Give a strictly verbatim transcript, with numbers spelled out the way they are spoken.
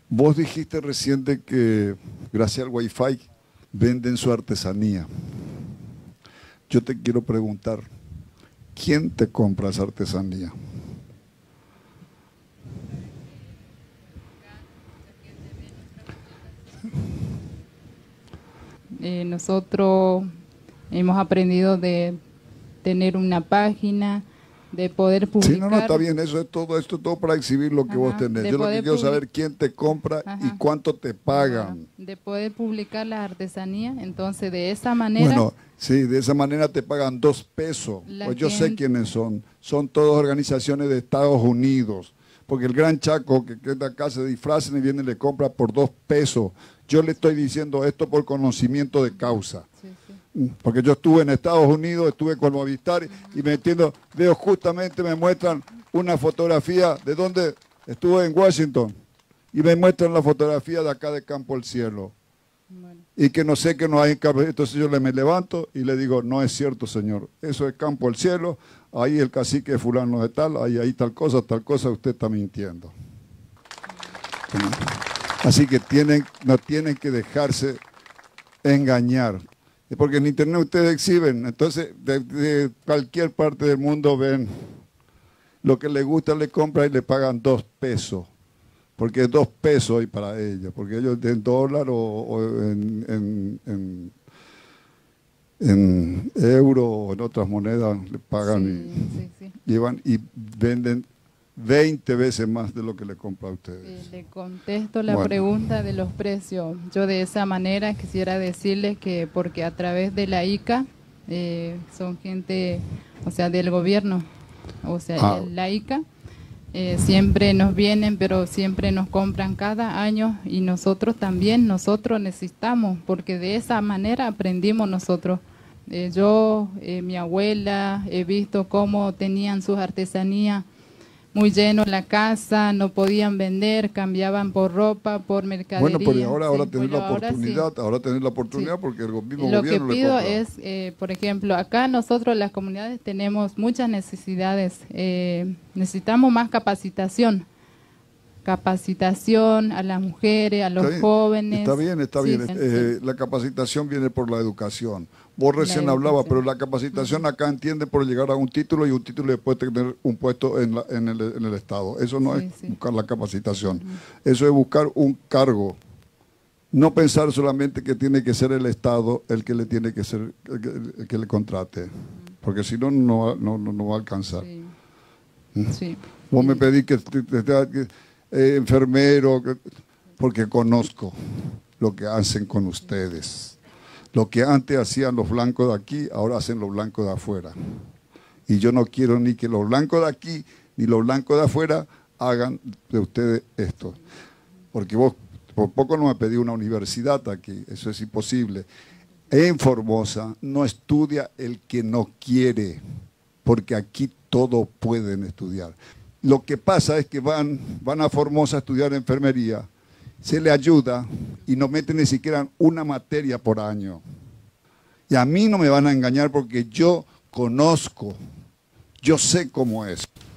Vos dijiste reciente que gracias al Wi-Fi venden su artesanía. Yo te quiero preguntar, ¿quién te compra esa artesanía? Eh, nosotros hemos aprendido de tener una página, de poder publicar. Sí, no, no, está bien, eso es todo, esto es todo para exhibir lo que Ajá, vos tenés. Yo lo que quiero saber quién te compra Ajá. y cuánto te pagan. Bueno, de poder publicar la artesanía, entonces de esa manera. Bueno, sí, de esa manera te pagan dos pesos. Pues yo sé quiénes son. Son todas organizaciones de Estados Unidos. Porque el Gran Chaco que queda acá se disfrazan y viene y le compra por dos pesos. Yo le estoy diciendo esto por conocimiento de causa. Sí, sí. Porque yo estuve en Estados Unidos, estuve con Movistar y me entiendo, veo justamente, me muestran una fotografía de donde estuve en Washington y me muestran la fotografía de acá de Campo al Cielo. Bueno. Y que no sé que no hay Campo. Entonces yo le me levanto y le digo, no es cierto, señor, eso es Campo al Cielo, ahí el cacique de fulano de tal, ahí, ahí tal cosa, tal cosa, usted está mintiendo. Así que tienen, no tienen que dejarse engañar. Porque en internet ustedes exhiben, entonces de, de cualquier parte del mundo ven lo que les gusta, le compran y le pagan dos pesos. Porque es dos pesos hoy para ellos, porque ellos en dólar o, o en, en, en, en euro o en otras monedas le pagan sí, y, sí, sí. Llevan y venden veinte veces más de lo que le compra a ustedes. Sí, le contesto la bueno. pregunta de los precios. Yo de esa manera quisiera decirles que porque a través de la I C A, eh, son gente, o sea, del gobierno, o sea, ah. la I C A, eh, siempre nos vienen, pero siempre nos compran cada año y nosotros también, nosotros necesitamos, porque de esa manera aprendimos nosotros. Eh, yo, eh, mi abuela, he visto cómo tenían sus artesanías muy lleno la casa, no podían vender, cambiaban por ropa, por mercadería. Bueno, pero ahora, ahora sí, tener bueno, la oportunidad, ahora, sí. ahora tener la oportunidad sí. porque el mismo Lo gobierno que pido le compra. es, eh, por ejemplo, acá nosotros las comunidades tenemos muchas necesidades, eh, necesitamos más capacitación, capacitación a las mujeres, a los está jóvenes. Está bien, está sí, bien, sí. Eh, la capacitación viene por la educación. Vos recién hablabas, pero la capacitación uh-huh. acá entiende por llegar a un título y un título después tener un puesto en, la, en, el, en el Estado. Eso no sí, es sí. buscar la capacitación, uh-huh. eso es buscar un cargo. No pensar solamente que tiene que ser el Estado el que le tiene que ser, el que, el que le contrate, uh-huh. porque si no, no, no, no va a alcanzar. Sí. ¿Mm? Sí. Vos sí. me pedís que, que, que eh, enfermero, que, porque conozco lo que hacen con ustedes. Lo que antes hacían los blancos de aquí, ahora hacen los blancos de afuera. Y yo no quiero ni que los blancos de aquí, ni los blancos de afuera hagan de ustedes esto. Porque vos por poco no me pedí una universidad aquí, eso es imposible. En Formosa no estudia el que no quiere, porque aquí todos pueden estudiar. Lo que pasa es que van, van a Formosa a estudiar enfermería, se le ayuda y no meten ni siquiera una materia por año. Y a mí no me van a engañar porque yo conozco, yo sé cómo es.